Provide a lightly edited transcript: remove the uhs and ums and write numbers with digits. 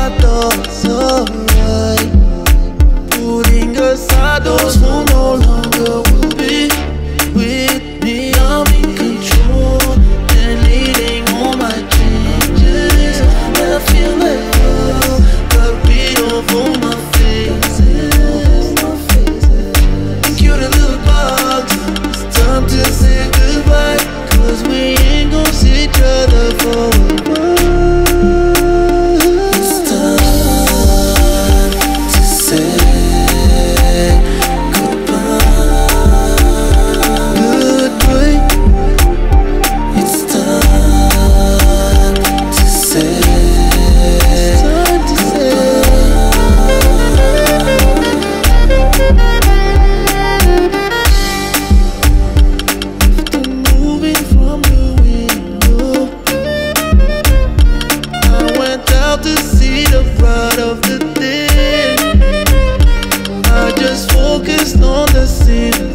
my thoughts alright. Putting aside those who no longer will be with me. I'm in control and leading all my changes. And I feel like love got beat off all my faces. Cute little box, it's time to say goodbye, 'cause we ain't gon' see each other for a while. It's time to say to see the pride of the day. I just focused on the scene.